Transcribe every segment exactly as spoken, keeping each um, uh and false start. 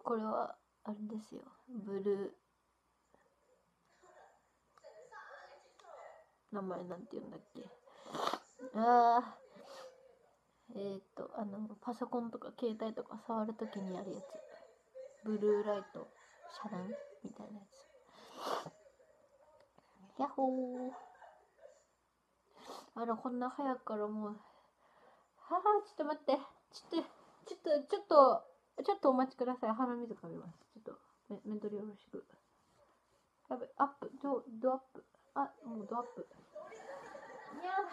これはあれですよ、ブルー、名前なんて言うんだっけ、あーえっ、ー、とあのパソコンとか携帯とか触るときにやるやつ、ブルーライト遮断みたいなやつ。ヤッホー。あら、こんな早くからもう、はあ、ちょっと待って、ちょっとちょっとちょっとちょっとお待ちください。鼻水かみます。ちょっとメメントリよろしく。やべ、アップ、ドドアップ、あ、もうドアップ。いや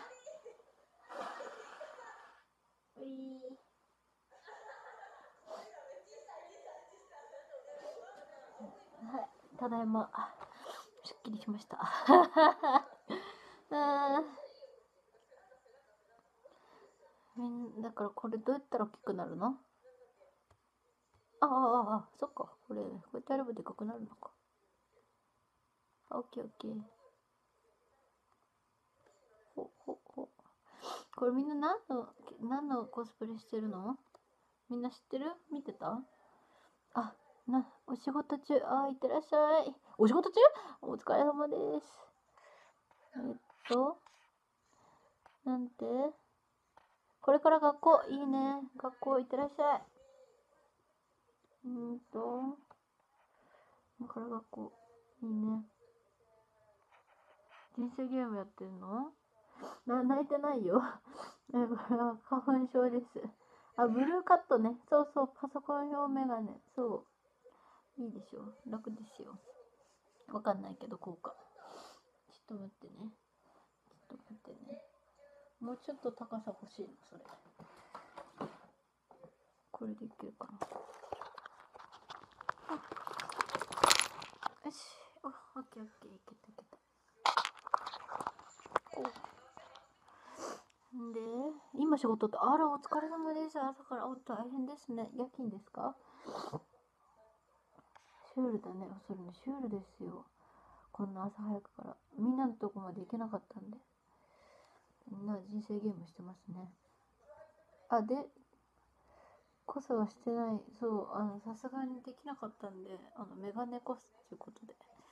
ー、ういー、はい、ただいま、すっきりしました。あみんだからこれどうやったら大きくなるの？ああああ、そっか。これ、こうやってやればでかくなるのか。オッケーオッケー。ほ、ほ、ほ。これみんな何の、何のコスプレしてるの？みんな知ってる？見てた？あ、な、お仕事中。あ、いってらっしゃい。お仕事中？お疲れ様です。えっと、なんて？これから学校、いいね。学校行ってらっしゃい。うんと、これから学校、いいね。人生ゲームやってんの？な、泣いてないよ。え、これは花粉症です。あ、ブルーカットね。そうそう、パソコン用メガネ。そう。いいでしょ。楽ですよ。わかんないけど、効果。ちょっと待ってね。ちょっと待ってね。もうちょっと高さ欲しいの、それ。これでいけるかな。よし。お、オッケーオッケー。いけたいけた。おで、今仕事って、あら、お疲れ様です。朝から、お、大変ですね。夜勤ですか？シュールだね。それね、シュールですよ。こんな朝早くから。みんなのとこまで行けなかったんで。みんな人生ゲームしてますね。あ、で、こそはしてない。そう、あの、さすがにできなかったんで、あの、メガネコスっていうことで。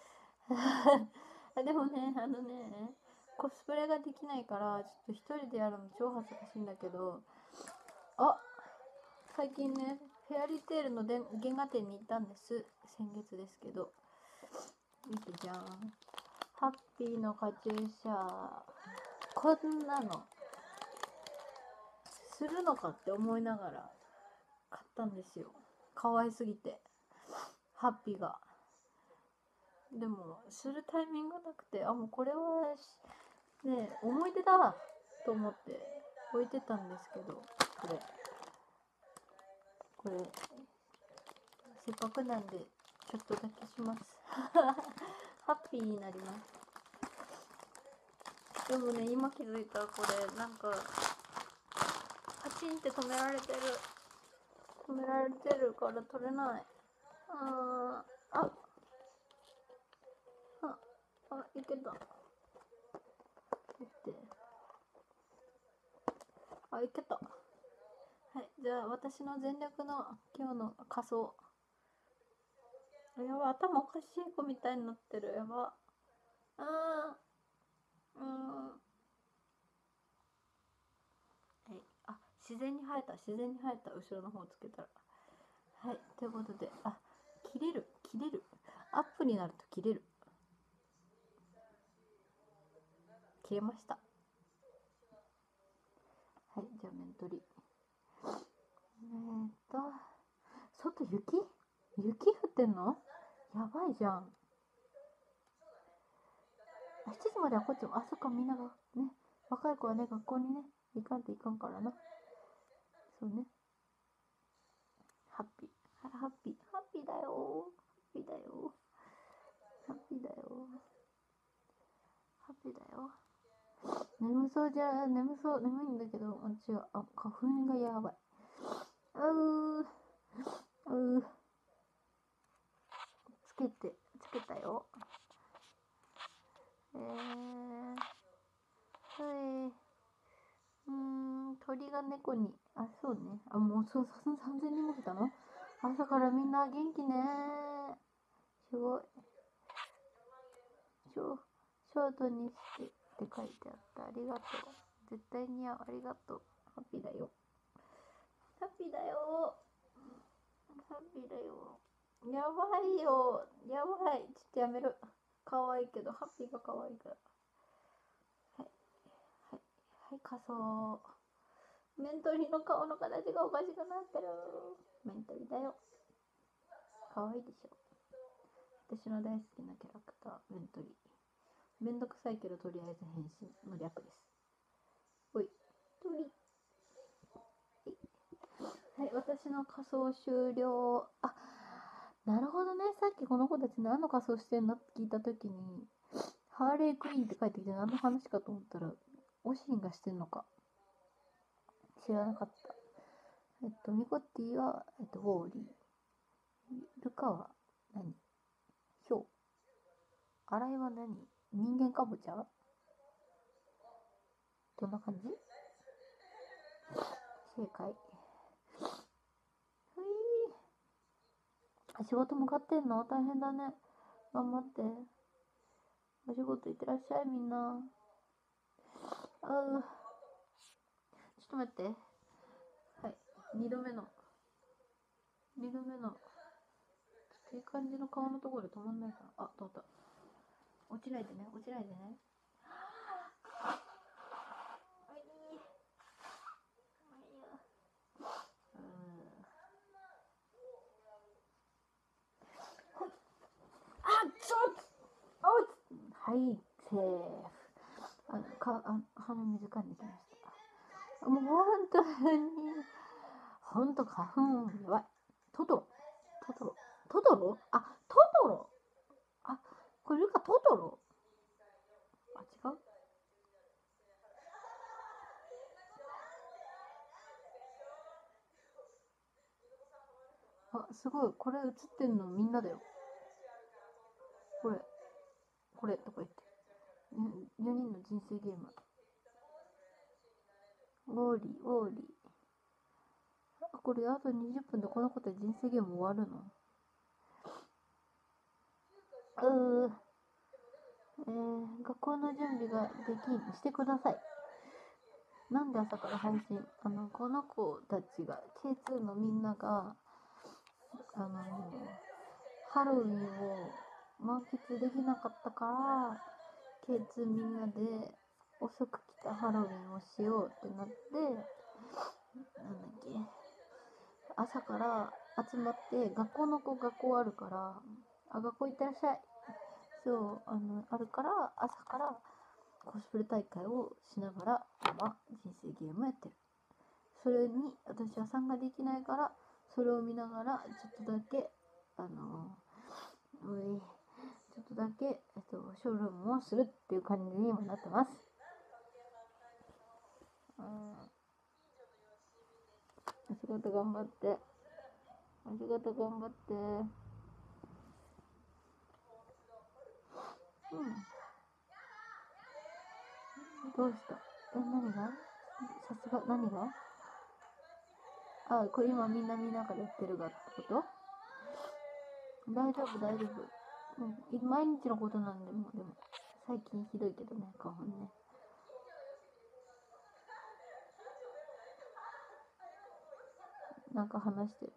でもね、あのね、コスプレができないから、ちょっと一人でやるの超恥ずかしいんだけど、あ、最近ね、フェアリーテールので原画展に行ったんです。先月ですけど。見てじゃん。ハッピーのカチューシャ。こんなの、するのかって思いながら買ったんですよ。可愛すぎて。ハッピーが。でも、するタイミングなくて、あ、もうこれは、ね、思い出だと思って置いてたんですけど、これ。これ、せっかくなんで、ちょっとだけします。ハッピーになります。でもね、今気づいたらこれ、なんか、パチンって止められてる。止められてるから取れない。あー、あ、あ、あ、いけた。あ、いけた。はい、じゃあ私の全力の今日の仮装。やば、頭おかしい子みたいになってる。やば。あー、うーん。はい。あ、自然に生えた。自然に生えた。後ろの方つけたら。はい。ということで、あ、切れる。切れる。アップになると切れる。切れました。はい。じゃあ、面取り。えーっと、外雪？雪降ってんの？やばいじゃん。あ、しちじまではこっちも、あ、そっか、みんながね、若い子はね、学校にね、行かんといかんからな。そうね。ハッピー。ハッピー。ハッピーだよ。ハッピーだよ。ハッピーだよ。ハッピーだよ。眠そうじゃ、眠そう、眠いんだけど、あ、違う。あ、花粉がやばい。うー、うー。つけて、つけたよ。えー、はい。うーん、鳥が猫に、あ、そうね。あ、もうそう、さんぜんにんも来たの？ 朝からみんな元気ね。すごい。ショショートにしてって書いてあった。ありがとう。絶対似合う。ありがとう。ハッピーだよ。ハッピーだよ。ハッピーだよ。やばいよ。やばい。ちょっとやめる。可愛いけど、ハッピーが可愛いから。はい。はい。はい、仮装。メントリの顔の形がおかしくなってる。メントリだよ。可愛いでしょ。私の大好きなキャラクター、メントリ。めんどくさいけどとりあえず変身の略です。おい、鳥。はい、私の仮装終了。あ、なるほどね。さっきこの子たち何の仮装してんのって聞いたときに、ハーレークイーンって書いてきて何の話かと思ったら、オシンがしてんのか。知らなかった。えっと、ミコッティは、えっと、ウォーリー。ルカは何？ヒョウ。アライは何？人間かぼちゃ？どんな感じ？正解。ふいー。仕事向かってんの？大変だね。頑張って。お仕事行ってらっしゃい、みんな。あう。ちょっと待って。はい。二度目の。二度目の。ちょっといい感じの顔のところで止まんないかな。あ、通った。落ちないでね、落ちないでね。はい、セーフ。あ、か、あ、鼻水かんできました。もう本当に、本当花粉やばい。トトロ、トトロ、トトロ？あ、トトロ。あ、これルカトトロ？あ、違う？あ、すごい。これ映ってんのみんなだよ。これ、これとか言って。よにんの人生ゲーム。ウォーリー、ウォーリー。あ、これあとにじゅっぷんでこの子で人生ゲーム終わるの？うー、えー、学校の準備ができんしてください。なんで朝から配信？あの、この子たちが、ケーツー のみんなが、あの、ハロウィンを満喫できなかったから、ケーツー みんなで遅く来たハロウィンをしようってなって、なんだっけ、朝から集まって、学校の子学校あるから、あ、学校行ってらっしゃい。そう、あの、あるから、朝からコスプレ大会をしながら、今、人生ゲームやってる。それに、私は参加できないから、それを見ながら、ちょっとだけ、あのー、うい、ちょっとだけ、えっと、ショールームをするっていう感じに今なってます。うん。お仕事頑張って。お仕事頑張って。うん。どうした？え、何が？さすが、何が？あ、これ今みんな見ながらやってるがってこと？大丈夫、大丈夫。うん、毎日のことなんで、もうでも、最近ひどいけどね、花粉ね。なんか話してる。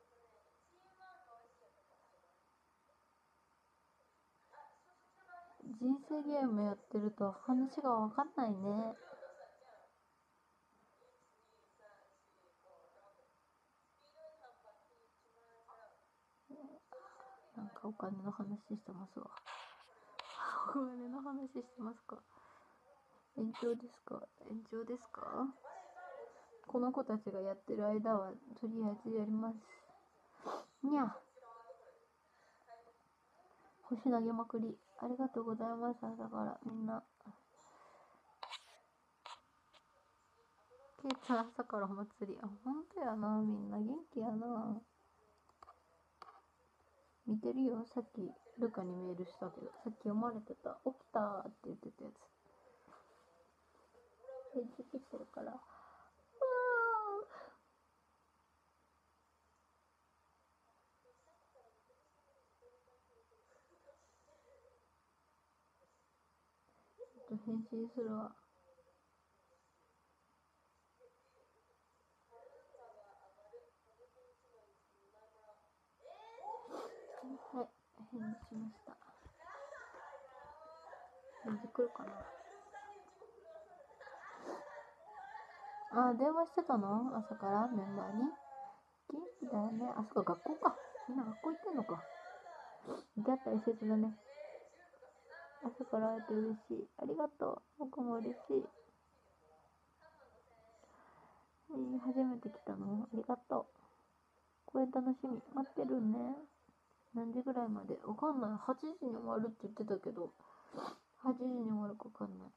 人生ゲームやってると話がわかんないね。なんかお金の話してますわ。お金の話してますか？延長ですか？延長ですか？この子たちがやってる間はとりあえずやります。にゃ。星投げまくり。ありがとうございます。だからみんな。ケイちゃん朝からお祭り。あ、ほんとやな。みんな元気やな。見てるよ。さっきルカにメールしたけど、さっき読まれてた。起きたーって言ってたやつ。返事来てるから。 と返信するわ。はい、返事しました。返事来るかな。あ、電話してたの？朝からメンバーに。元気だよね。あ、そっか、学校か。みんな学校行ってんのか。行き合ったりせずだね。朝から会えて嬉しい。ありがとう。僕も嬉しい。えー、初めて来たの？ありがとう。これ楽しみ。待ってるね。何時ぐらいまで？わかんない。はちじに終わるって言ってたけど、はちじに終わるかわかんない。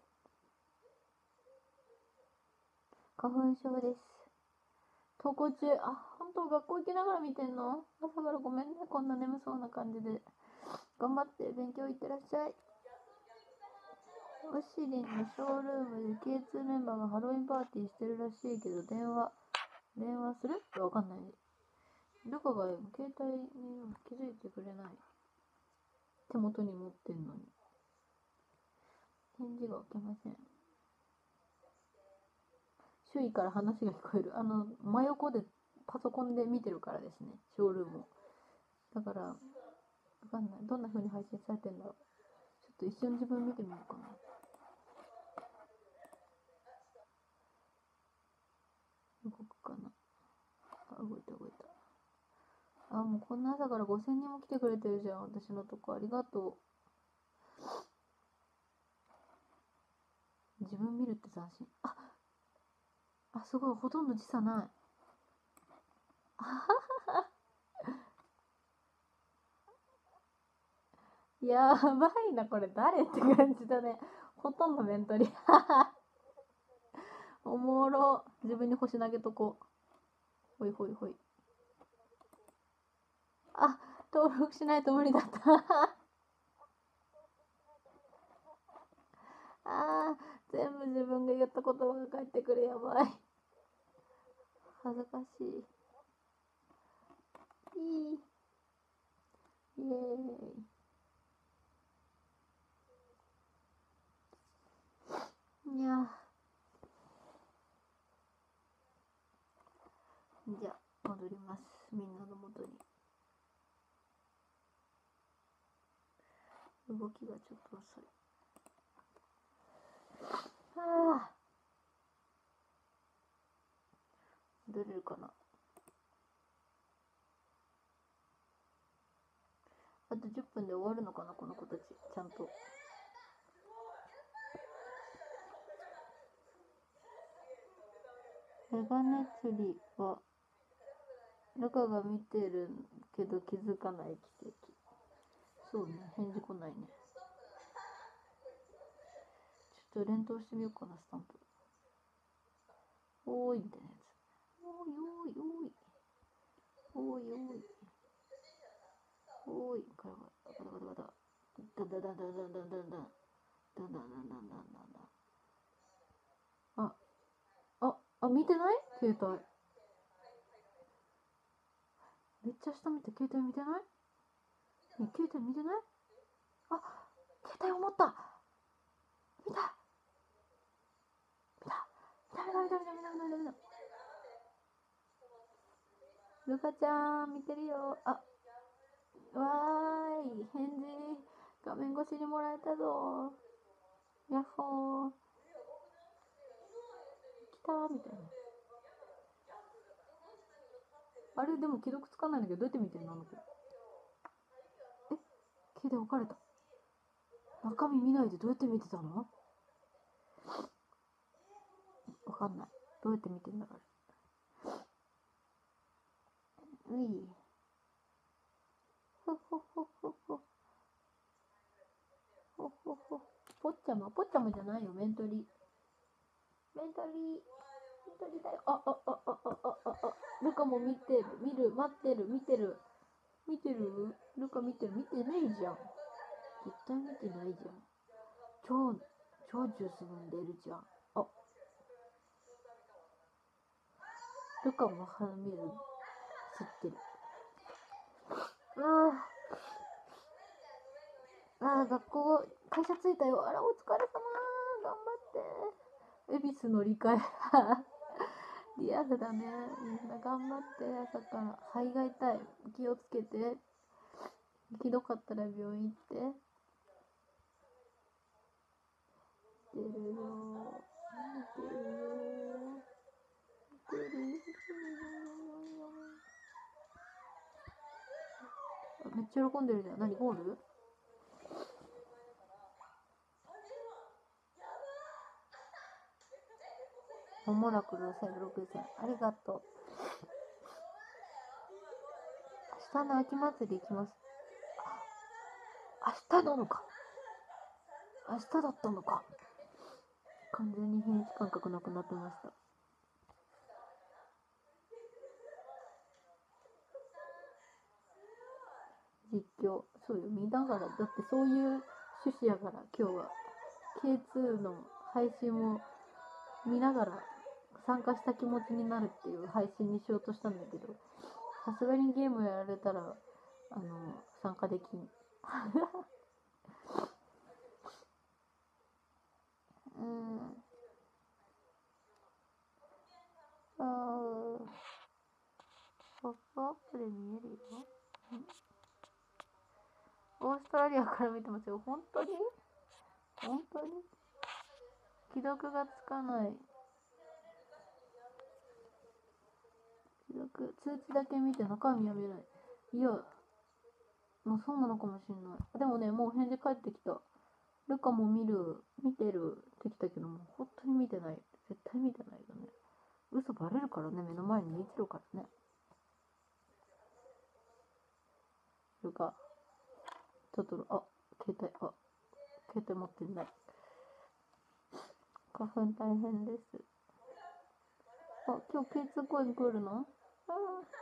花粉症です。登校中。あ、本当学校行きながら見てんの？朝からごめんね。こんな眠そうな感じで。頑張って勉強行ってらっしゃい。オシリンのショールームで ケーツー メンバーがハロウィンパーティーしてるらしいけど、電話、電話する？わかんない。ルカが携帯に気づいてくれない。手元に持ってんのに。返事が起きません。周囲から話が聞こえる。あの、真横でパソコンで見てるからですね、ショールームを。だから、わかんない。どんな風に配信されてんだろう。ちょっと一瞬自分見てみようかな。動くかな。あ、動いた動いた。あ、もうこんな朝からごせんにんも来てくれてるじゃん。私のとこありがとう。自分見るって斬新。あ、あ、すごい。ほとんど時差ない。あはは。やばいな、これ誰って感じだね。ほとんどメントリ。おもろ。自分に星投げとこう。ほいほいほい。あ、登録しないと無理だった。あー、全部自分が言った言葉が返ってくる。やばい。恥ずかしい。いい。イエーイ。いやじゃあ戻ります。みんなの元に。動きがちょっと遅い。はあ。戻れるかな。あとじゅっぷんで終わるのかな、この子たち。ちゃんと。メガネ釣りはルカが見てるけど気づかない奇跡。そうね、返事来ないね。ちょっと連投してみようかな、スタンプ。おーいみたいなやつ。おーいおーいおーい。おーいおーい。おーい。ガラガラガタガタガタ。ダンダンダンダンダンダンダンダン。ダンダンダンダンダンダンダン。あ、あ、あ、見てない？携帯。めっちゃ下見て、携帯見てない？ね、携帯見てない？あ、携帯を持った。見た見た見た見た見た見た見た見た見た。ルカちゃん見てるよ。あ、わーい、返事画面越しにもらえたぞ。やっほー。来たーみたいな。あれでも既読つかないんだけど、どうやって見てんのあの子。え、携帯置かれた。中身見ないでどうやって見てたの？わかんない。どうやって見てんだろう。うい。ほほほほほ。ほほほ。ポッチャマ、ポッチャマじゃないよ、メントリ。メントリ。メントリだよ。あ、あ、あ、あ、あ、あ、あ、あ。ルカも見てる、見る、待ってる、見てる。見てる？ルカ見てる、見てないじゃん。絶対見てないじゃん。超、超ジュース飲んでるじゃん。あ、ルカも鼻水吸ってる。ああ。 あー、学校、会社着いたよ。あら、お疲れ様。頑張って。恵比寿乗り換え。リアルだね。みんな頑張って。朝から肺が痛い。気をつけて。ひどかったら病院行って。見てるよ。見てるよ。見てるよ。めっちゃ喜んでるじゃん。何、ゴール？モモラクルせんろくせん。ありがとう。明日の秋祭り行きます。明日なのか。明日だったのか。完全に日にち感覚なくなってました。実況。そうよ、見ながら。だってそういう趣旨やから、今日は。ケーツー の配信も見ながら参加した気持ちになるっていう配信にしようとしたんだけど、さすがにゲームやられたら、あの、参加できん。うん。あー。ポップアップで見えるよ。オーストラリアから見てますよ。本当に？本当に？既読がつかない。既読、通知だけ見て中身は見ない。いや、もうそうなのかもしんない。でもね、もう返事返ってきた。ルカも見る、見てるってきたけども、本当に見てない。絶対見てないよね。嘘バレるからね、目の前に見てるからね。ルカ、トトロ、あ、携帯、あ、携帯持ってない。花粉大変です。あ、今日 ケーツー 公園来るの？あ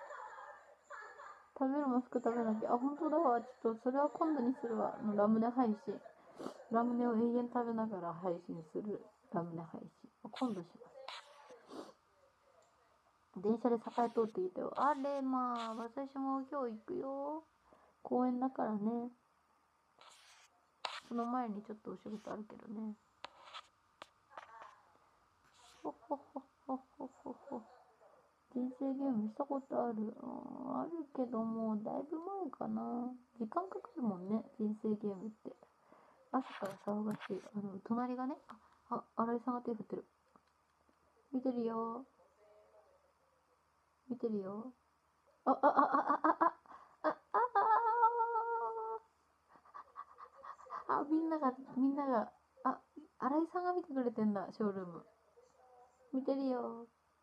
食べるマスク食べなきゃ。あ、本当だわ。ちょっとそれは今度にするわ。あのラムネ配信。ラムネを永遠食べながら配信するラムネ配信。今度します。電車で栄通って言ったよ。あれまあ、私も今日行くよ。公園だからね。その前にちょっとお仕事あるけどね。ほほほほほほほ。人生ゲームしたことある？あるけどもうだいぶ前かな。時間かかるもんね、人生ゲームって。朝から騒がしい。あの、隣がね、あ、あ、新井さんが手振ってる。見てるよ。見てるよ。あ、あ、あ、あ、あ、あ、あ、あ、あ、あ、みんなが、みんなが、あ、新井さんが見てくれてんだ、ショールーム。見てるよ。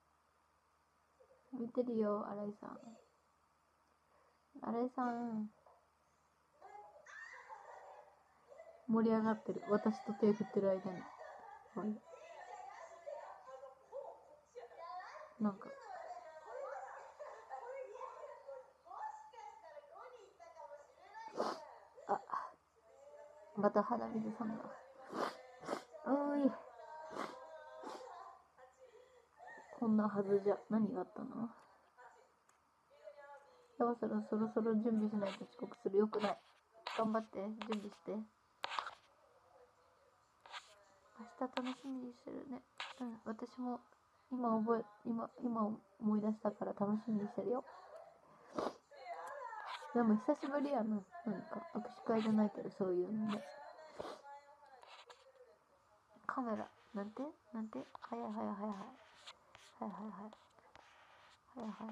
見てるよ、新井さん。新井さん。盛り上がってる。私と手振ってる間に。なんか。あ、また鼻水さんだ。うい。こんなはずじゃ。何があったの？そろそろそろそろ準備しないと遅刻する。よくない。頑張って、準備して。明日楽しみにしてるね。うん、私も今覚え、今、今思い出したから楽しみにしてるよ。でも久しぶりやな。なんか握手会じゃないけどそういうのね。カメラ、なんてなんてはいはいはいはい。はいはいはい。はいはいはい。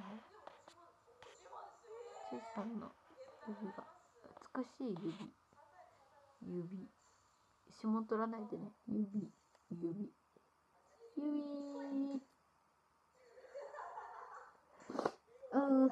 ちいさんの指が。美しい指。指。指紋取らないでね。指。指。指。うー。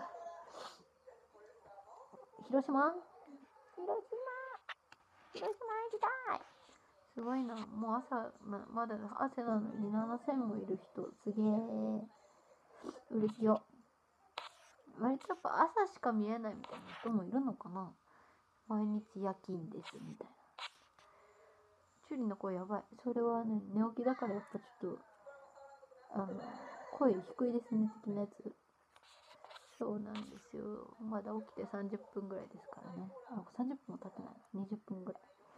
広島広島広島行きたい。すごいな。もう朝、ま、まだ汗なのにななせんもいる人。すげえ。嬉しいよ。割とやっぱ朝しか見えないみたいな人もいるのかな。毎日夜勤ですみたいな。チュリの声やばい。それはね、寝起きだからやっぱちょっと、あの、声低いですね的なやつ。そうなんですよ。まだ起きてさんじゅっぷんぐらいですからね。あ、さんじゅっぷんも経ってないな。にじゅっぷんぐらい。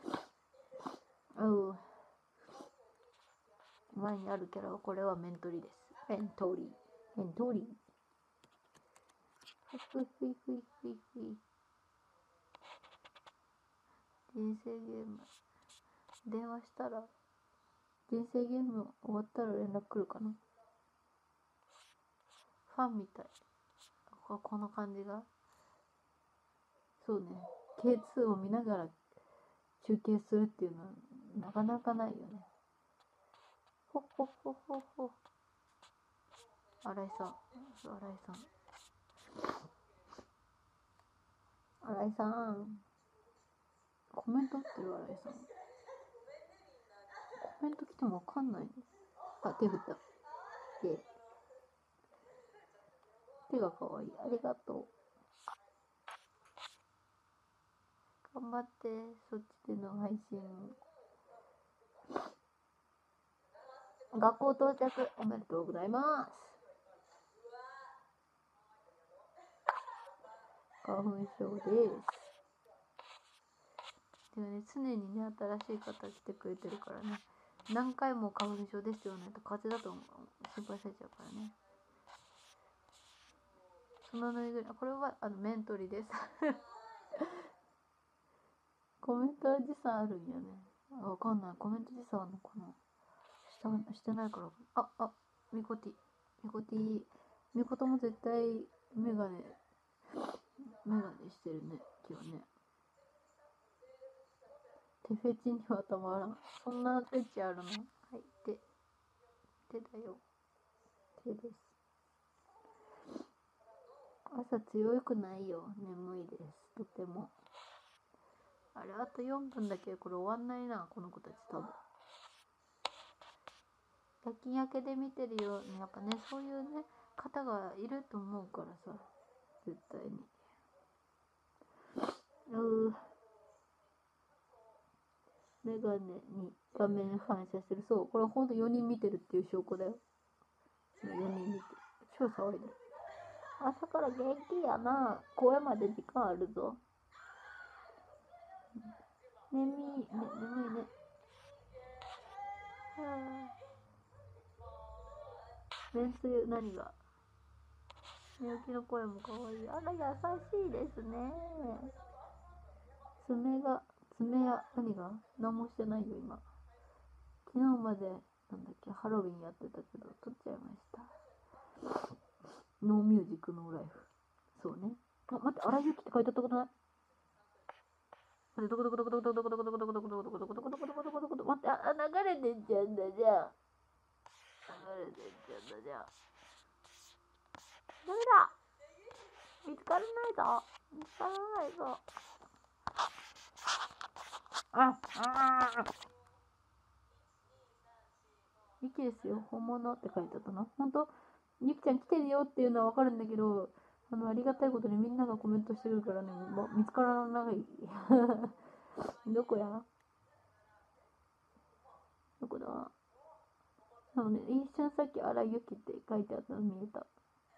うう。前にあるキャラはこれはメントリです。メントリ。メントリ。ふいふいふいふいふい。人生ゲーム。電話したら、人生ゲーム終わったら連絡来るかな。ファンみたい。ここの感じが。そうね。ケーツー を見ながら中継するっていうのはなかなかないよね。ほっほっほっほっほ。新井さん。新井さん。新井さん。コメント打ってる新井さん。コメント来てもわかんない。あ、手振った。手。手がかわいい。ありがとう。頑張って、そっちでの配信。学校到着おめでとうございます。花粉症です。でもね、常にね、新しい方来てくれてるからね、何回も花粉症ですって言わないと風邪だと心配されちゃうからね。そのぬいぐるみ、これはあのメントリですコメント時差あるんやね。わかんない。コメント時差あるのかな。したしてないから。あ、あ、ミコティ。ミコティ。ミコトも絶対メガネ、メガネしてるね。今日ね。手フェチにはたまらん。そんなフェチあるの？はい、手。手だよ。手です。朝強くないよ。眠いです。とても。あれ、あとよんぷんだけこれ終わんないな、この子たち多分。夜勤明けで見てるように、やっぱね、そういうね、方がいると思うからさ、絶対に。うー。メガネに画面反射してる。そう、これほんとよにん見てるっていう証拠だよ。よにん見てる。超騒いでる。朝から元気やな。声まで時間あるぞ。眠い、ね、眠いね。はぁ。めんつゆ、何が？みゆきの声もかわいい。あら、優しいですね。爪が、爪や、何が？何もしてないよ、今。昨日まで、なんだっけ、ハロウィンやってたけど、撮っちゃいました。ノーミュージックノーライフ。そうね。あ、待って、荒井由紀って書いてあったことない？待って、どこどこどこどこどこどこどこどこどこどこどこどこどこどこどこどこどこどこ待って、あ、流れてんじゃんだじゃん。流れてんじゃんだじゃん。ダメだ。見つからないぞ。見つからないぞ。あ、あゆきですよ。本物って書いてあったの。ほんと、ゆきちゃん来てるよっていうのはわかるんだけど、あの、ありがたいことにみんながコメントしてくるからね、もう見つからない。どこや？どこだ？そうね、一瞬さっき荒井ゆきって書いてあったの見えた。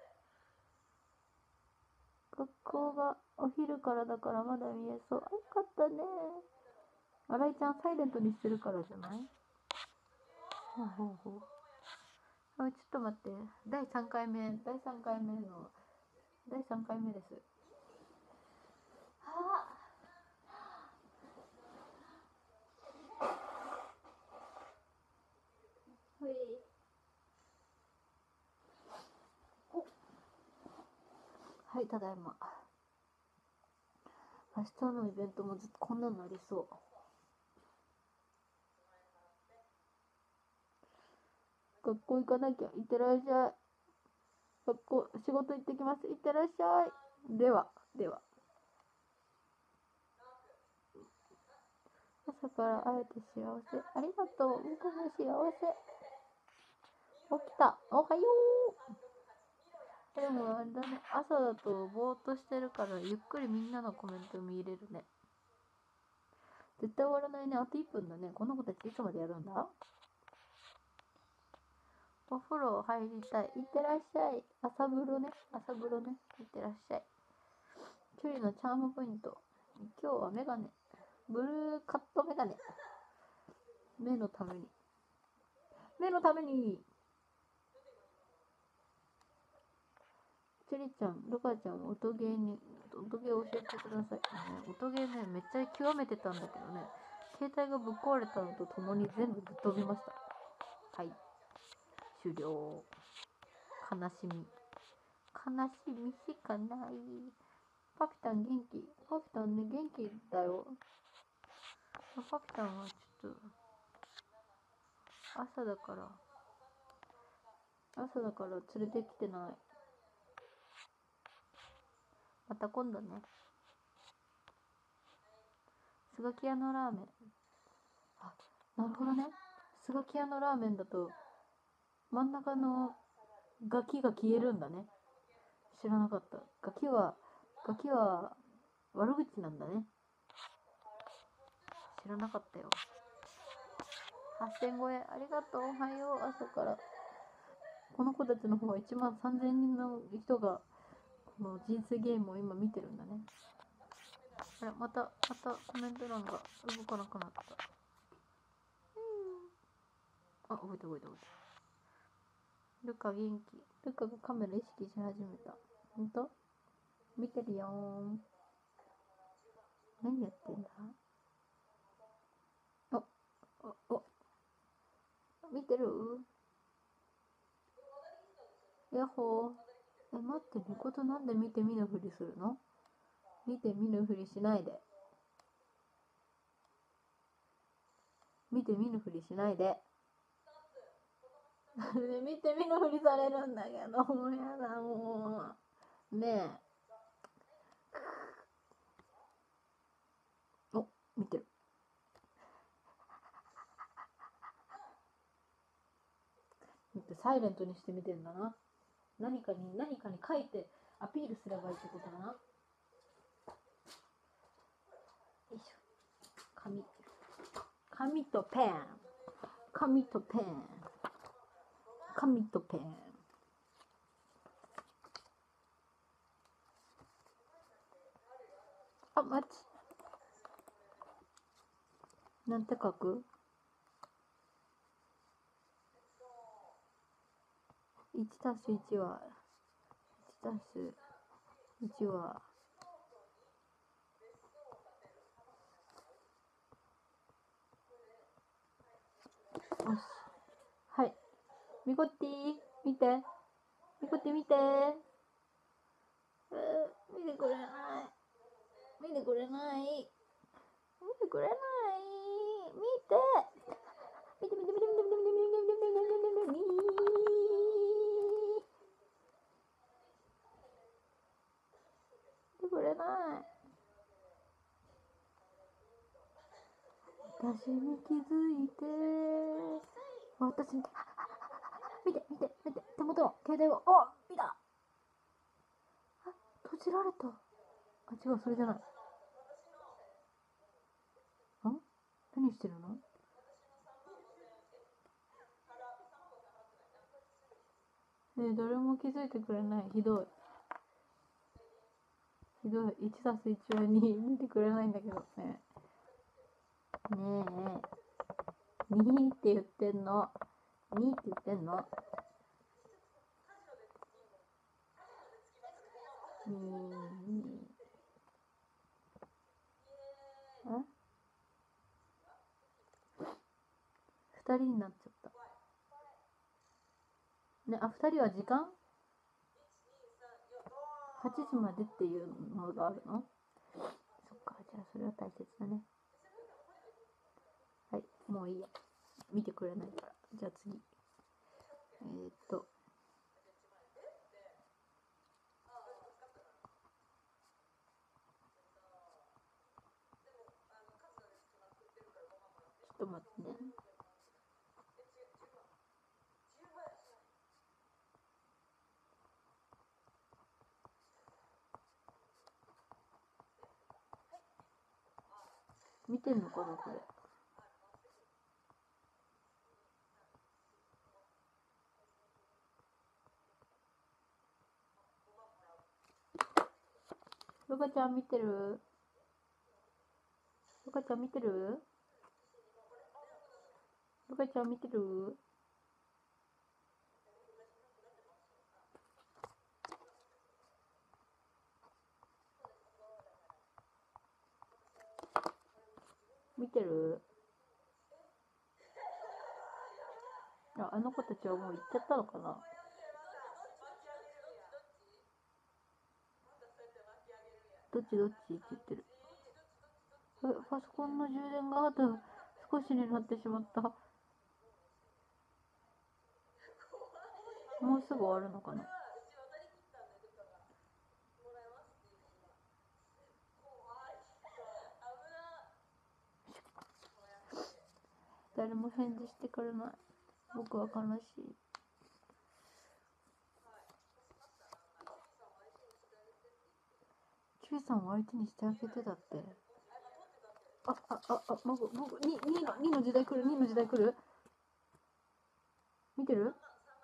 学校がお昼からだからまだ見えそう。あ、よかったね。新井ちゃんサイレントにしてるからじゃない？ほうほうほう。あ、ちょっと待って。だいさんかいめ、だいさんかいめの、だいさんかいめです。はぁ。ほい。はい、ただいま。明日のイベントもずっとこんなのありそう。学校行かなきゃ。いってらっしゃい。学校、仕事行ってきます。いってらっしゃい。では、では。朝から会えて幸せ。ありがとう。僕も幸せ。起きた。おはよう。でもあれだね。朝だとぼーっとしてるからゆっくりみんなのコメント見れるね。絶対終わらないね。あといっぷんだね。この子たちいつまでやるんだ？お風呂入りたい。いってらっしゃい。朝風呂ね。朝風呂ね。いってらっしゃい。チュリのチャームポイント。今日はメガネ。ブルーカットメガネ。 目のために。目のために。チェリちゃん、ルカちゃん、音ゲーに、音ゲー教えてください。ね、音ゲーね、めっちゃ極めてたんだけどね、携帯がぶっ壊れたのとともに全部ぶっ飛びました。はい。終了。悲しみ。悲しみしかない。パピタン元気。パピタンね、元気だよ。パピタンはちょっと、朝だから、朝だから連れてきてない。また今度ね。スガキ屋のラーメン。あ、なるほどね。スガキ屋のラーメンだと、真ん中のガキが消えるんだね。知らなかった。ガキは、ガキは悪口なんだね。知らなかったよ。はっせん超え、ありがとう。おはよう、朝から。この子たちの方はいちまんさんぜんにんの人が、この人生ゲームを今見てるんだね。あれ、また、またコメント欄が動かなくなった。あ、動いた動いた動いた。ルカ元気。ルカがカメラ意識し始めた。ほんと？見てるよーん。何やってんだ？お、お、お、見てる？ヤッホー。え、待って、みことなんで見て見ぬふりするの？見て見ぬふりしないで。見て見ぬふりしないで。見て見ぬふりされるんだけど、もうやだ、もう。ねえ。お、見てる。見て、サイレントにして見てんだな。何かに、何かに書いてアピールすればいいってことだな。よいしょ。紙。紙とペン。紙とペン。紙とペン。あ、待ち。なんて書く？いちたすいちは、いちたすいちは、よし。はい。ミコッティ、見て。ミコッティ見て。うー、見てくれない。見てくれない。見てくれない。見て。見て見て見て見て見て見て見て見て見て見て見て見てくれない。私に気づいて。私に、見て見て見て、手元の携帯を、あ、見た。あ、閉じられた。あ、違う、それじゃない。ん？何してるの？ねえ、誰も気づいてくれない。ひどい。ひどい。いちたすいちはに。見てくれないんだけどね。ねえ。にって言ってんの。にって言ってんの。に。あ？二人になっちゃった。ね、あ、二人は時間？はちじまでっていうのがあるの？そっか、じゃあそれは大切だね。はい、もういいや。見てくれないから。じゃあ次。えー、っと。ちょっと待ってね。見てんのかな、これ。ルカちゃん見てる？ルカちゃん見てる？ ルカちゃん見てる？見てる？あ、あの子たちはもう行っちゃったのかな。どっちどっちって言ってる。え、パソコンの充電があと少しになってしまった。もうすぐ終わるのかな。誰も返事してくれない。僕は悲しい。キュウさんを相手にしてあげてだって。あ、あ、あ、あ、僕、僕、に、にの、にの時代来る、にの時代来る。見てる？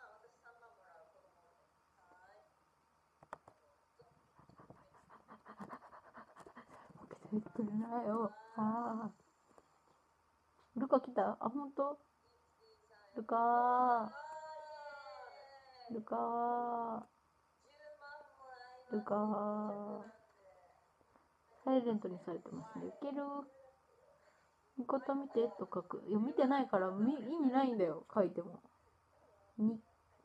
受けてくれないよ。ああ。ルカ来た？あ、ほんと？ルカー。ルカー。ルカー。サイレントにされてますね。いける？味方見てと書く。いや、見てないから意味ないんだよ。書いても。に。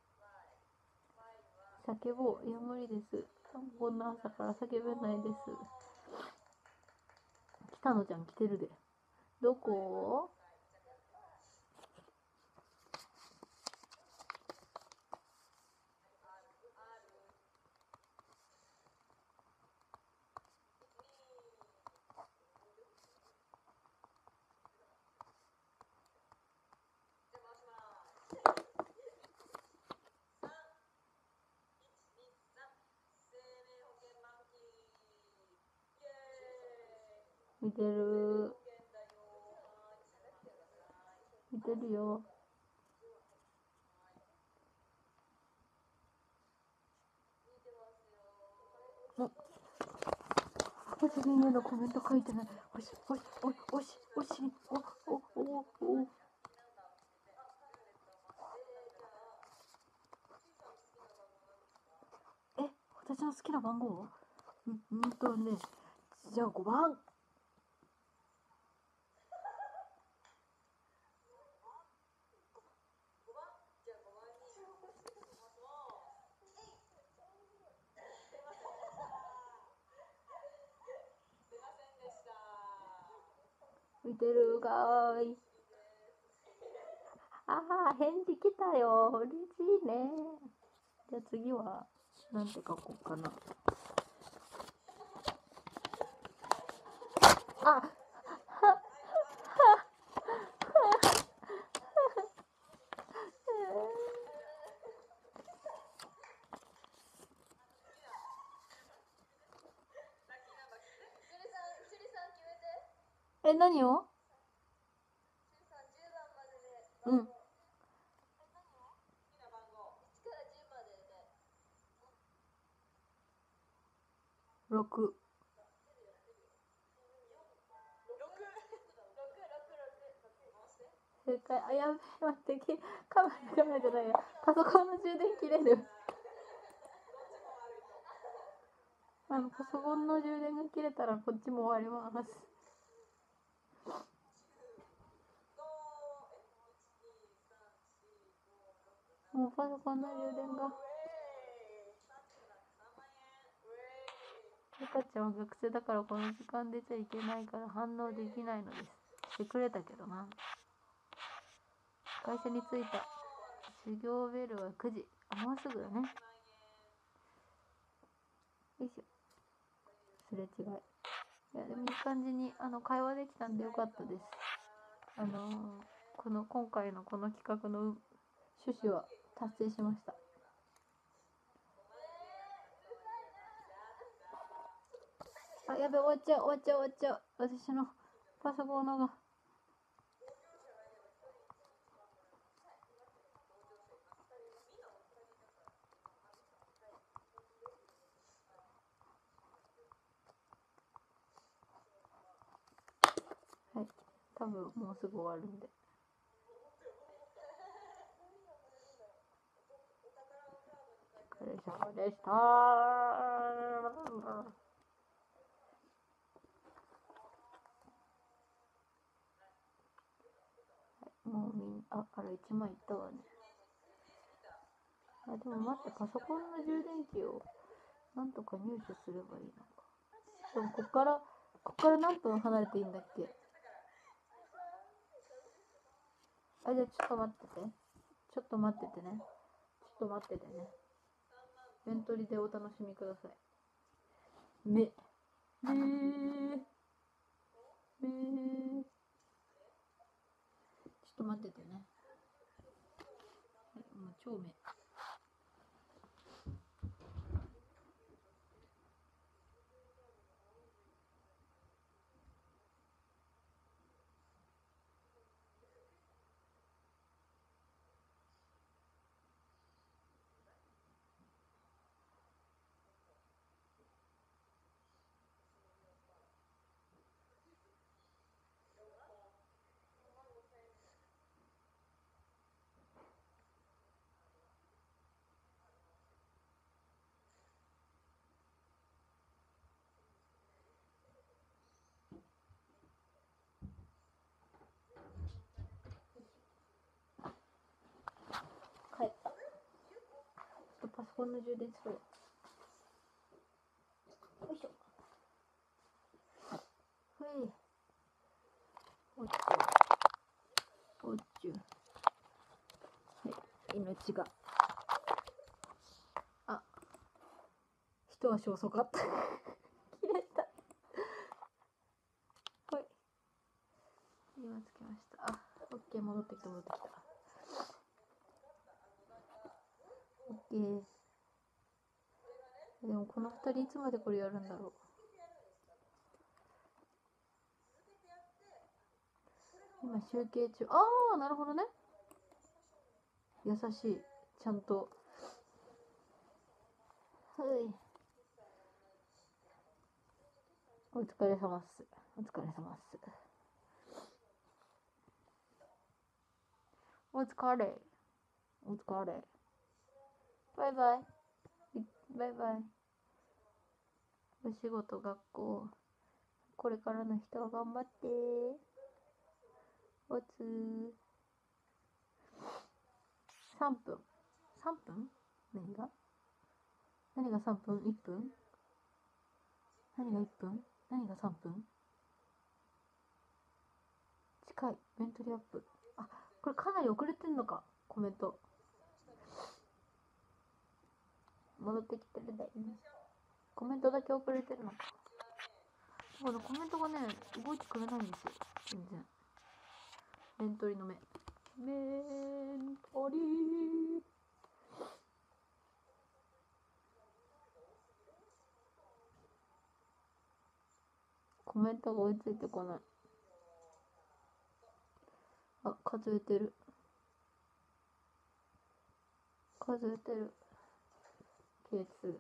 叫ぼう。いや、無理です。こんな朝から叫べないです。来たのちゃん来てるで。どこ？見てる。見てるよ。お、発言へのコメント書いてない。おし、おし、おし、おし、おし、お、お、お、お。え、私の好きな番号？ん、んとね、じゃあごばん。見てるかーい。ああ、返事来たよ。嬉しいね。じゃあ次は、なんて書こうかな。あ、え、何を？うん。ろく。正解。あ、やべえ、待って、カメラ、カメラじゃないや。パソコンの充電切れる。あの、パソコンの充電が切れたらこっちも終わります。もうパソコンの充電が。ゆかちゃんは学生だからこの時間出ちゃいけないから反応できないのです。してくれたけどな。会社に着いた。授業ベルはくじ。あ、もうすぐだね。よいしょ。すれ違い。いや、でもいい感じにあの会話できたんでよかったです。あのー、この今回のこの企画の趣旨は達成しました。あ、やべ、終わっちゃう、終わっちゃう、終わっちゃう。私のパソコンのが。はい。多分もうすぐ終わるんで。 れ様でした。もうみんな、あ、あれいちまいいったわね。あ、でも待って、パソコンの充電器をなんとか入手すればいいのか。でもこっから、こっから何分離れていいんだっけ。あ、じゃあちょっと待ってて。ちょっと待っててね。ちょっと待っててね。ベントリでお楽しみください。め、めー、めー。ちょっと待っててね。はい、もう超め。帰った。ちょっとパソコンの充電するわ。よいしょ。はい。おっちゅう。おっちゅう。はい。命が。あ。一足遅かった。切れた。はい。今つけました。あ、オッケー、戻ってきた、戻ってきた。オッケー。でもこの二人いつまでこれやるんだろう。今集計中。ああ、なるほどね。優しい。ちゃんと。はい。お疲れ様っす。お疲れ様っす。お疲れ。お疲れ。バイバイ。バイバイ。お仕事、学校。これからの人は頑張って。おつー。さんぷん。さんぷん？何が何がさんぷん？ いっ 分？何がいっぷん？何がさんぷん？近い。ベントリーアップ。あ、これかなり遅れてんのか。コメント。戻ってきてるだよね。コメントだけ遅れてるのか。このコメントがね、動いてくれないんですよ。全然。ベントリーの目。ベントリー。コメントが追いついてこない。あ、数えてる。数えてる。ケーツ。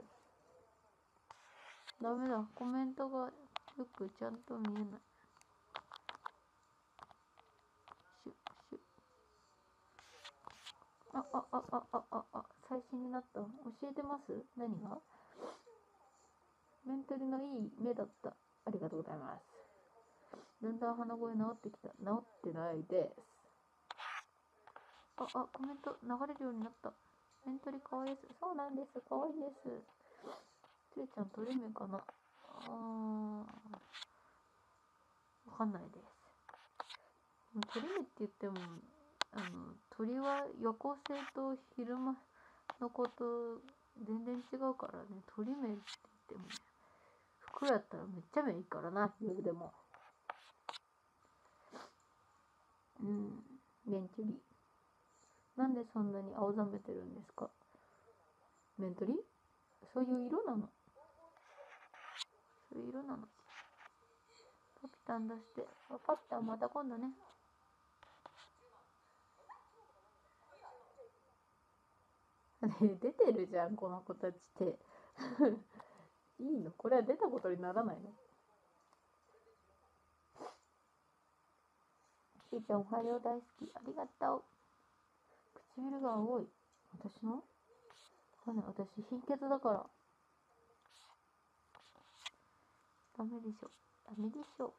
ダメだ。コメントがよくちゃんと見えない。シュッシュッ。あ、あ、あ、あ、あ、あ、あ、最新になった。教えてます？何が？メンタルのいい目だった。ありがとうございます。だんだん鼻声治ってきた。治ってないです。あ、あ、コメント流れるようになった。メンタルかわいいです。そうなんです。かわいいです。つーちゃん鳥目かな？あー、わかんないです。鳥目って言っても、あの、鳥は夜行性と昼間のこと全然違うからね。鳥目って言ってもね。袋やったらめっちゃ目いいからな、夜でも。うん、メントリ。なんでそんなに青ざめてるんですか？メントリ？そういう色なの？そういう色なの？パピタン出して。あ、パピタンまた今度ね。ねえ、出てるじゃん、この子たちって。いいの？これは出たことにならないの？しーちゃんおはよう大好き。ありがとう。唇が青い。私のかんない。私、貧血だから。ダメでしょ。ダメでしょ。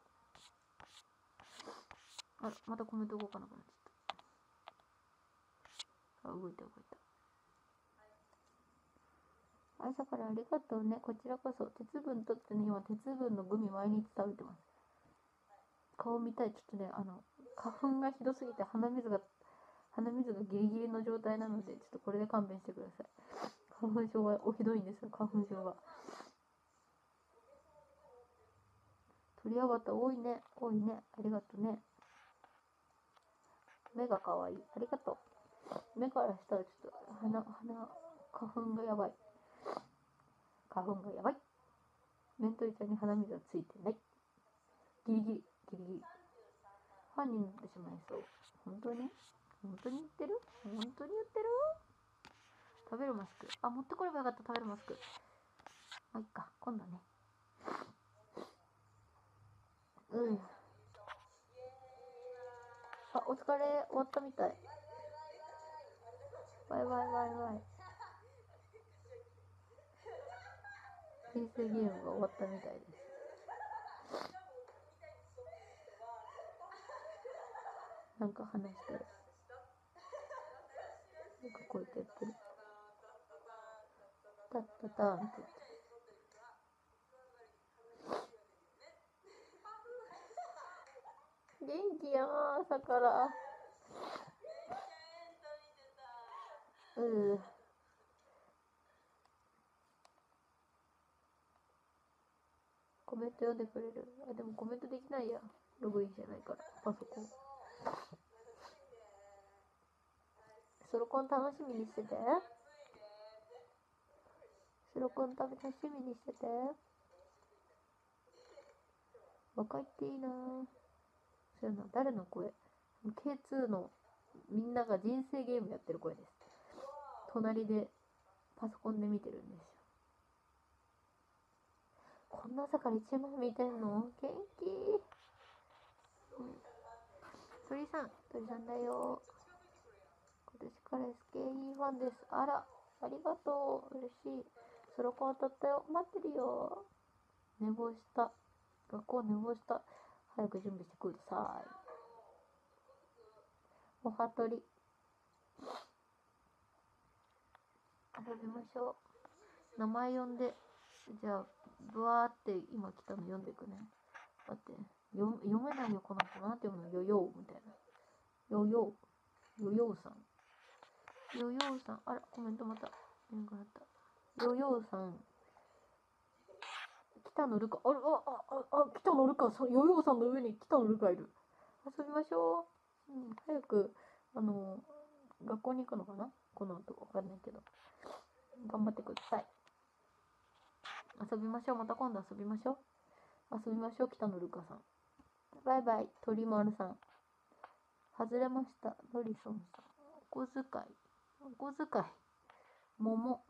あら、またコメント動かなくなっちゃった。あ、動いた動いた。朝からありがとうね。こちらこそ。鉄分とってね、今、鉄分のグミ毎日食べてます。顔見たい。ちょっとね、あの、花粉がひどすぎて鼻水が、鼻水がギリギリの状態なので、ちょっとこれで勘弁してください。花粉症がおひどいんですよ、花粉症が。鳥やばた多いね。多いね。ありがとうね。目がかわいい。ありがとう。目からしたらちょっと鼻、鼻、花粉がやばい。花粉がやばい。メントリちゃんに鼻水はついてない。ギリギリ、ギリギリ。ファンになってしまいそう。本当に本当に言ってる本当に言ってる食べるマスク。あ、持ってこればよかった、食べるマスク。まあ、いっか。今度ね。うん。あ、お疲れ。終わったみたい。バイバイバイバイ。人生ゲームが終わったみたいです。なんか話してる。なんかこうやってやってる。タッタターンって言って。元気やな、朝から。うん。コメント読んでくれる。あ、でもコメントできないや。ログインじゃないから、パソコン。ソロコン楽しみにしてて。ソロコン楽しみにしてて。若いっていいなぁ。そうやな、誰の声？ ケーツー のみんなが人生ゲームやってる声です。隣でパソコンで見てるんですよ。こんな朝から一枚見てんの？元気。うん。鳥さん、鳥さんだよ。今年から エスケーイー ファンです。あら、ありがとう。嬉しい。ソロコン当たったよ。待ってるよ。寝坊した。学校寝坊した。早く準備してください。おはとり。遊びましょう。名前呼んで、じゃあ、ブワーって今来たの読んでいくね。だって、読読めないよ、この人。なんて読むの？ヨヨーみたいな。ヨヨー。ヨヨーさん。ヨヨーさん。あら、コメントまた。見なくなった。ヨヨーさん。北野ルカ。あら、あ、あ、あ、北野ルカ。ヨヨーさんの上に北野ルカいる。遊びましょう。うん、早く、あの、学校に行くのかなこの後。わかんないけど。頑張ってください。遊びましょう。また今度遊びましょう。遊びましょう。北野ルカさん。バイバイ。鳥丸さん。外れました。ドリソンさん。お小遣い。お小遣い。桃。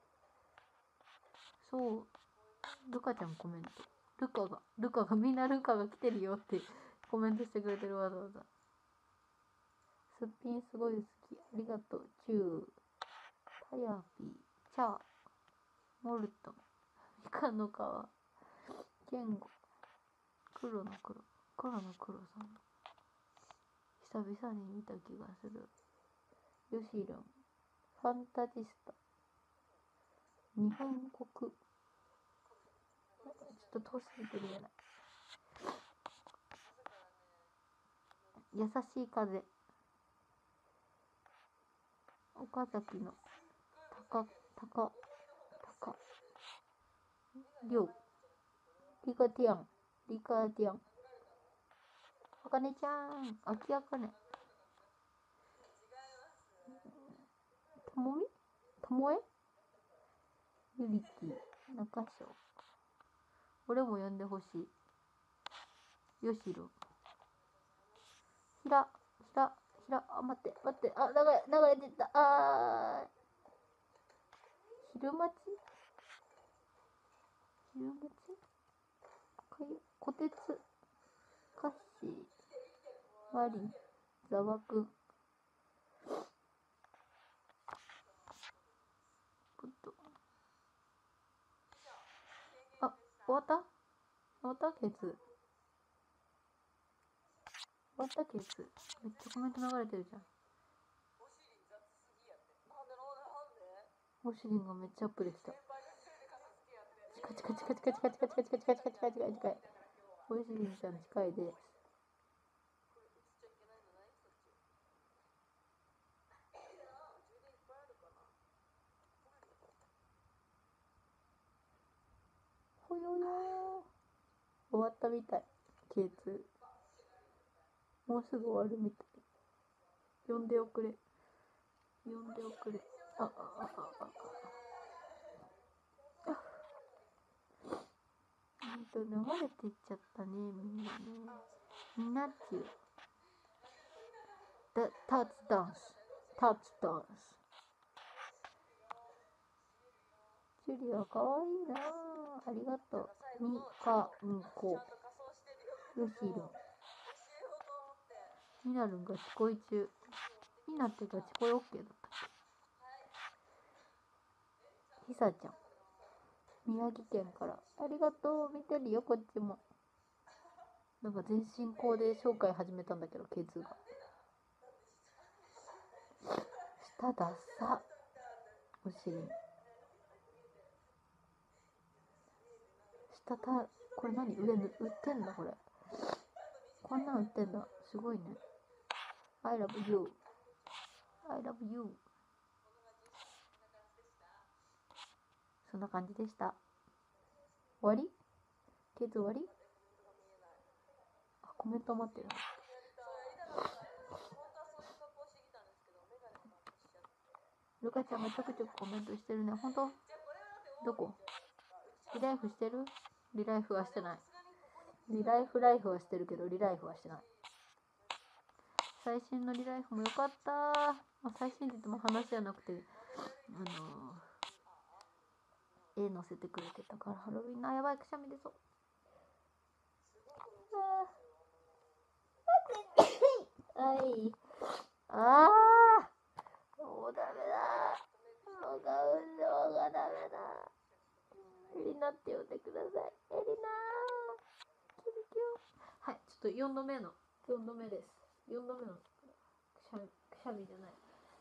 そう。ルカちゃんコメント。ルカが、ルカが、みんなルカが来てるよってコメントしてくれてるわざわざ。すっぴんすごい好き。ありがとう。チュー。タヤピー。チャー。モルトン。ミカの皮。ケンゴ。黒の黒。黒の黒さん。久々に見た気がする。ヨシロン。ファンタジスタ。日本国。ちょっと遠すぎて見えない。優しい風。岡崎の高、高、高。りょう。リカティアン。リカティアン。あかねちゃん。あきあかね。ともみともえゆりき。中章。俺も呼んでほしい。よしろ。ひら、ひら、ひら、あ、待って、待って、あ、流れ、流れてた、あー。昼待ち昼待ちかゆ、こてつ、カッシー、マリン、ザワくん、 終わった終わったケツ。終わったケツ。めっちゃコメント流れてるじゃん。オシリンがめっちゃアップできた。近い近い近い近い近い近い近い近い近い近い近い近い近い。オシリンちゃん近いです。ほよよー。終わったみたい。ケーツー。もうすぐ終わるみたい。呼んでおくれ。呼んでおくれ。あ、あ、あ、あ、あ。ほんと流れていっちゃったね、みんなね。みんなっちゅう。タタッチダンス。タッチダンス。ジュリアかわいいなぁ。ありがとう。みかんこ。よしるん。みなるんがチコイ中。みなってがチコイオッケーだったっけ。ひさちゃん。宮城県から。ありがとう。見てるよ、こっちも。なんか全身コーデ紹介始めたんだけど、ケツが。舌ダッサ。お尻。下た、これ何上売ってんだこれ。こんなん売ってんだ。すごいね。I love you. I love you. そんな感じでした。終わり？ケツ終わり？あ、コメント待ってる。ルカちゃんがちょくちょくコメントしてるね。ほんと？どこ？リライフしてる？リライフはしてない。リライフライフはしてるけど、リライフはしてない。最新のリライフもよかったー。まあ、最新って言っても話じゃなくて、あのー、絵載せてくれてたから、ハロウィンのやばいくしゃみ出そう。はい。あー、もうダメだ。もう花粉症がダメだ。エリナって呼んでください。エリナー。キュキュ。はい、ちょっとよんどめの、よんどめです。よんどめのくしゃみ、くしゃみじゃない。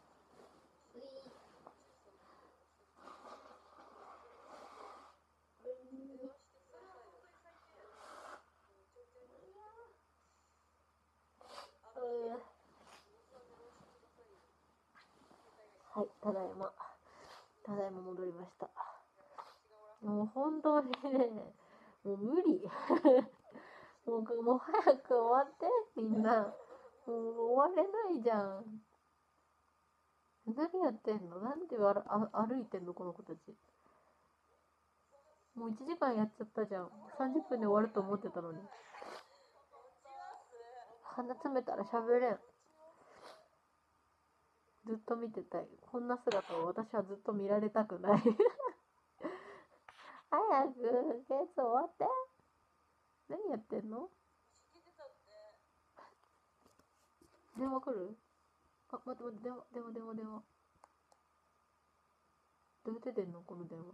はい、ただいま。ただいま戻りました。もう本当にね、もう無理。もう、もう早く終わって、みんな。もう終われないじゃん。何やってんの？なんであ歩いてんのこの子たち。もういちじかんやっちゃったじゃん。さんじゅっぷんで終わると思ってたのに。鼻詰めたら喋れん。ずっと見てたい。こんな姿を私はずっと見られたくない。早く、ケース終わって。何やってんの？電話来る？あ、待って待って、電話、電話、電話、電話。どうやって出んのこの電話。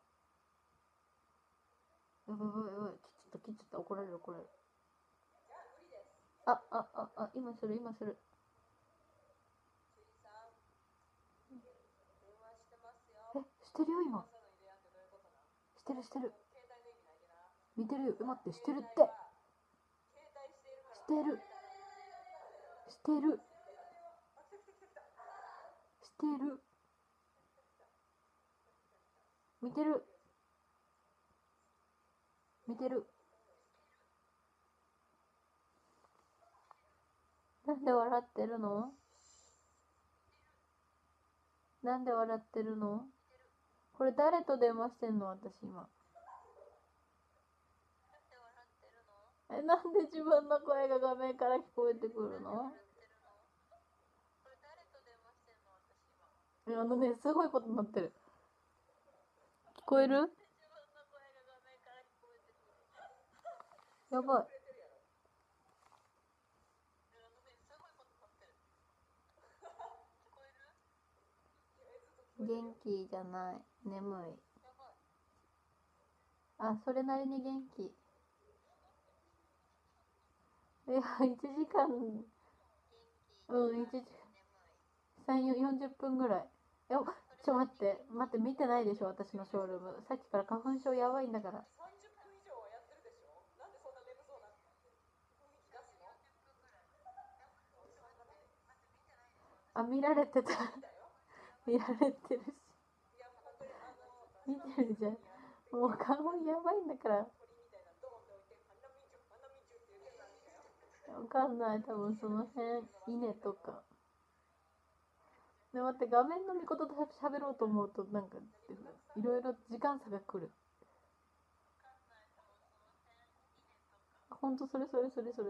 やばいやばいやばい。切っちゃった、切っちゃった。怒られる、怒られる。あ、あ、あ、あ、今する、今する。え、してるよ、今。してる、してる。見てるよ。待って、してるって。してる。してる。してる。見てる。見てる。なんで笑ってるの？なんで笑ってるの？これ誰と電話してんの私今。え、なんで自分の声が画面から聞こえてくるの？え、あのね、すごいことになってる。聞こえる？やばい。元気じゃない。眠い。 あ、それなりに元気。いや、いちじかん、うん、いちじ、さん、よんじゅっぷんぐらい。え、おちょ、待って、待って、見てないでしょ、私のショールーム。さっきから花粉症やばいんだから。あ、見られてた。見られてるし。見てるじゃん。もう花粉やばいんだから。わかんない、多分その辺、稲とか。で、待って、画面の見事と喋ろうと思うと、なんか、いろいろ時間差が来る。ほんと、それそれそれそれ。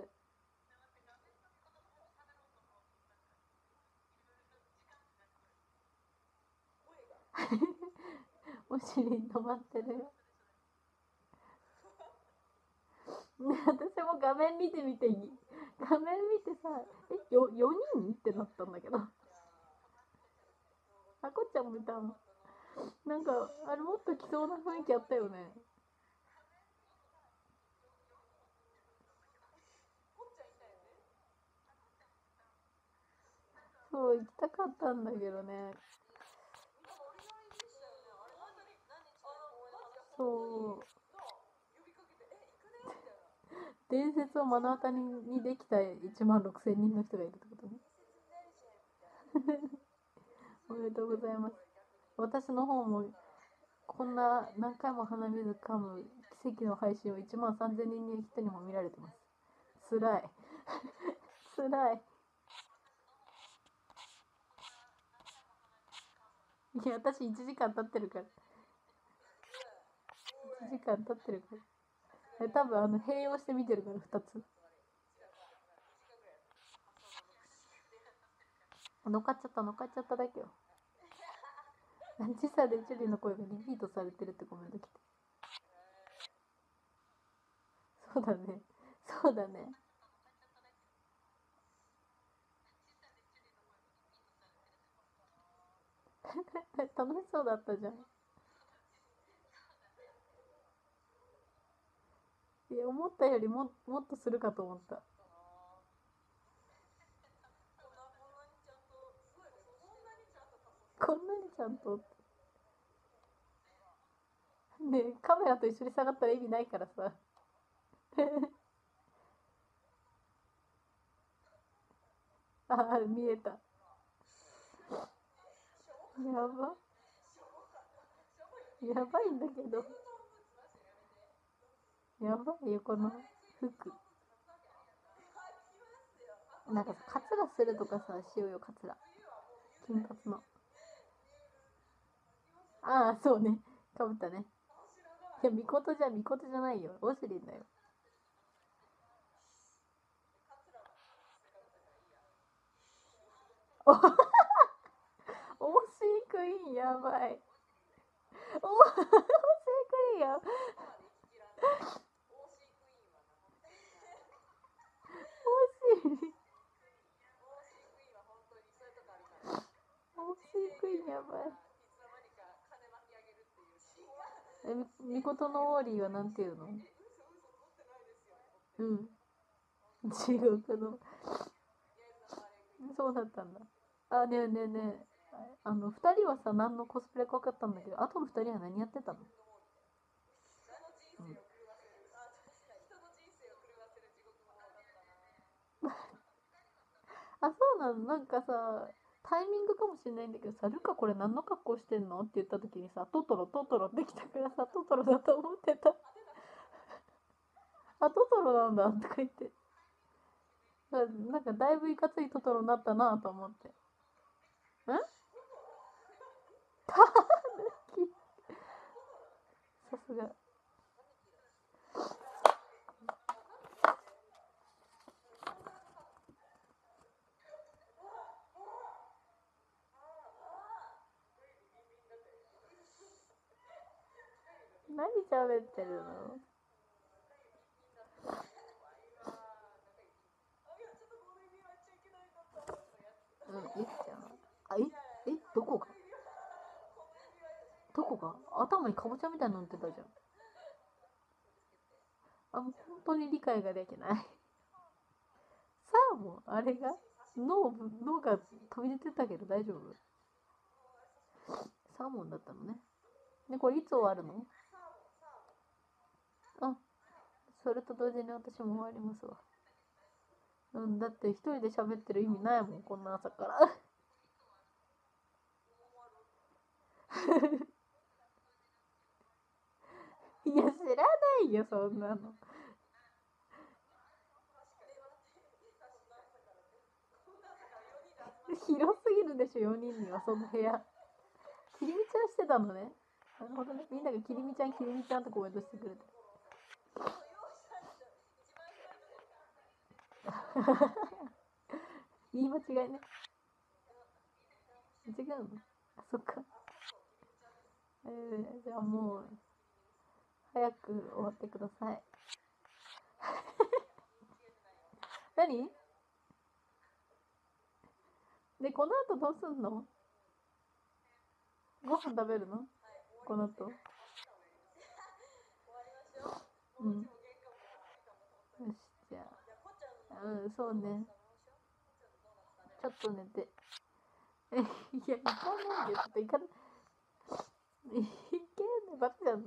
お尻止まってるよ。ね、私も画面見てみていい？画面見てさ、え、よ、よにんってなったんだけど。あこちゃんもいたの。なんか、あれもっと来そうな雰囲気あったよね。そう、行きたかったんだけどね。そう。伝説を目の当たりにできたいちまんろくせんにんの人がいるってことね。おめでとうございます。私の方もこんな何回も鼻水かむ奇跡の配信をいちまんさんぜんにんの人にも見られてます。つらい。つらい。いや、私いちじかん経ってるから。いちじかん経ってるから。多分あの併用して見てるからふたつ。乗っかっちゃった乗っかっちゃっただけよ。時差でチュリの声がリピートされてるってコメント来て。そうだね。そうだね。楽しそうだったじゃん。いや、思ったよりももっとするかと思った。こんなにちゃんと。ね、カメラと一緒に下がったら意味ないからさ。ああ、見えた。やば。やばいんだけど。やばいよ、この服。なんかさ、カツラするとかさ、しようよ、カツラ。金髪の。ああ、そうね。かぶったね。いや、みことじゃ、みことじゃないよ。オシリンだよ。お、オーシークイーンやばい。お、オーシークイーンや。オーシー。オーシークイーンやばい。え、み、みことのオーリーはなんていうの？うん。違うけど。そうだったんだ。あ、ねえねえねえ。あの、二人はさ、何のコスプレか分かったんだけど、あとの二人は何やってたの？うん。あ、そうなの？なんかさ、タイミングかもしれないんだけどさ、ルカこれ何の格好してんのって言った時にさ、トトロ、トトロってきたからさ、トトロだと思ってた。あ、トトロなんだとか言って。なんかだいぶいかついトトロになったなと思って。んタヌキ。さすが。何喋ってるの？うん、ゆきちゃん。あ、え、え、どこが？どこが頭にかぼちゃみたいになってたじゃん。 あ、もう本当に理解ができない。サーモン、あれが脳ぶ、脳が飛び出てたけど大丈夫？サーモンだったのね。で、これいつ終わるの？あ、それと同時に私も終わりますわ。うん、だって一人で喋ってる意味ないもん、こんな朝から。いや、知らないよ、そんなの。広すぎるでしょ、よにんには、その部屋。きりみちゃんしてたのね。なるほどね。みんながきりみちゃん、きりみちゃんとコメントしてくれて。言い間違いね。違うの？あ、そっか。えー、じゃあもう、早く終わってください。何で、この後どうすんの？ご飯食べるの？この後。うん。よし、じゃあ。うん、そうね。ちょっと寝て。え、いや、行かないで。ちょっと行かない。いけんね、バカじゃん。うん、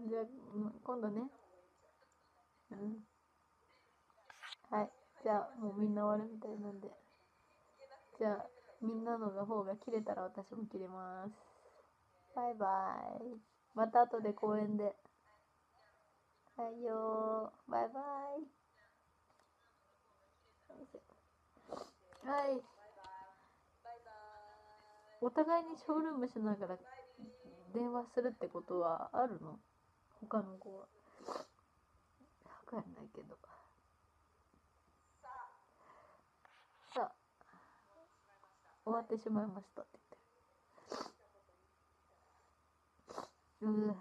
じゃあ、今度ね。うん。はい。じゃあ、もうみんな終わるみたいなんで。じゃあ、みんなの方が切れたら私も切れます。バイバイ。また後で公園で。はいよー。バイバイ。はい。お互いにショールームしながら電話するってことはあるの？他の子は。わかんないけど。さあ、終わってしまいましたって言ってる。うぅ。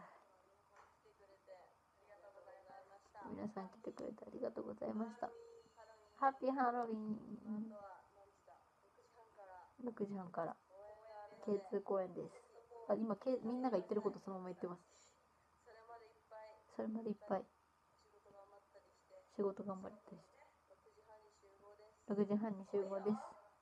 皆さん来てくれてありがとうございました。ハッピーハロウィン。ろくじはんから ケーツー 公演です。あ、今、みんなが言ってることそのまま言ってます。それまでいっぱい仕事頑張ったりして。ろくじはんに集合です。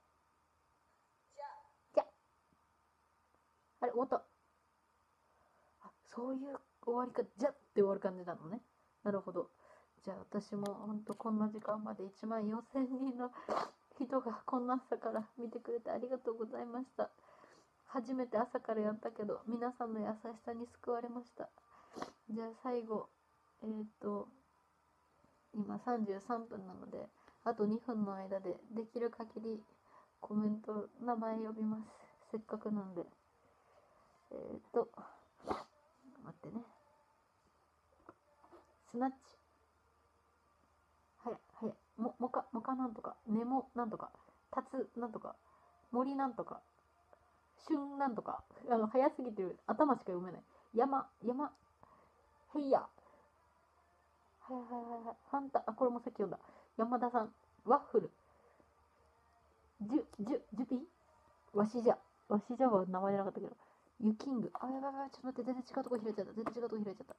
じゃあれ、終わった。あ、そういう終わりか、じゃって終わる感じなのね。なるほど。じゃあ私もほんとこんな時間までいちまんよんせんにんの人がこんな朝から見てくれてありがとうございました。初めて朝からやったけど、皆さんの優しさに救われました。じゃあ最後、えっ、ー、と、今さんじゅうさんぷんなので、あとにふんの間でできる限りコメント、名前呼びます。せっかくなんで。えっ、ー、と、待ってね。スナッチ。はや、はや、も、もか、もかなんとか、ネモなんとか、タツなんとか、森なんとか、旬なんとか、あの、早すぎて頭しか読めない。山、山、へいや。はいはいはいはい。ファンタ、あ、これもさっき読んだ。山田さん、ワッフル、ジュ、ジュ、ジュピわしじゃ。わしじゃは名前じゃなかったけど。ユキング。あ、やばいやばい、ちょっと待って、全然違うとこ開いちゃった。全然違うとこ開いちゃった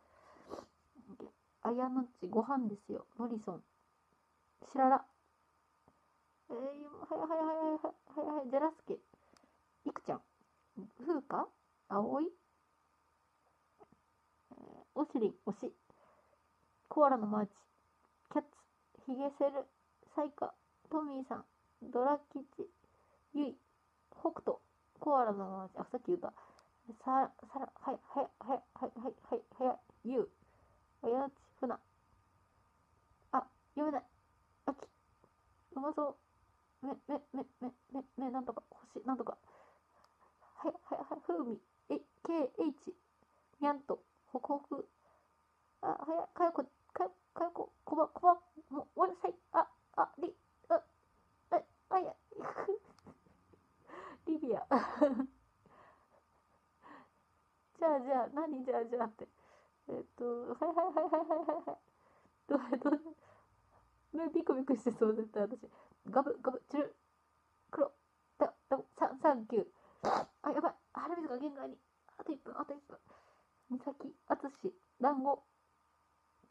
。あやのっち、ご飯ですよ。ノリソン。しらら。えー、はいはいはいはいはいはい、ジャラスケ。いくちゃん。ふうかあおい、えー、おしりん、おし。コアラのマーチ。キャッツ。ヒゲセル。サイカ。トミーさん。ドラキチ。ゆい。北斗。コアラのマーチ。あ、さっき言った。さ、さら、はい、はい、はい、はい、はい、はい、はい、ゆう。おやち、ふな。あ、読めない。あき。うまそう。め、め、め、め、め、め、なんとか。星、なんとか。はい、はい、はい、ふうみ。え、けい、エイチ。にゃんと。ほくほく。あ、はや、かよこ、かよ、かよこ、こば、こば、も、わるさい。あ、あ、り、あ、あ、あや、リビア。じゃあ、じゃあ、何じゃあ、じゃあって。えっと、はいはいはいはいはいはいはい。どう、どう、目ビクビクしてそう、絶対私。ガブ、ガブ、チュル、黒、だ、だ、さん、さん、きゅう。あ、やばい。鼻水が限界に。あといっぷん、あといっぷん。みさき、あつし、団子、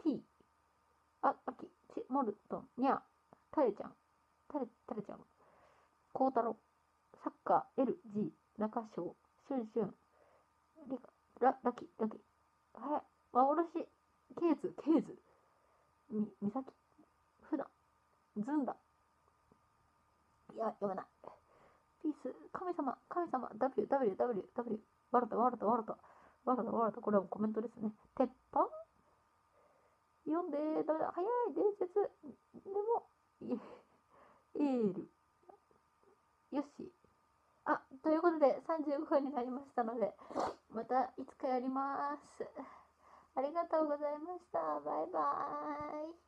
T、あ、あき、ち、モルトン、にゃ、タレちゃん、タレ、タレちゃん、コウタロウ、サッカー、L、G、中翔、シュンシュン、リカ、ラ、ラキ、ラキ、はや、幻、ケーズ、ケーズ、み、みさき、ふだ、ズンダ、いや、読めない。ピース、神様、神様、W、W、W、W、ワルタ、ワルタ、ワルタ、ワルタ、ワルタ、これはコメントですね。鉄板読んで、だめだ、早い、伝説。でも、エール。よし。あ、ということで、さんじゅうごふんになりましたので、またいつかやります。ありがとうございました。バイバーイ。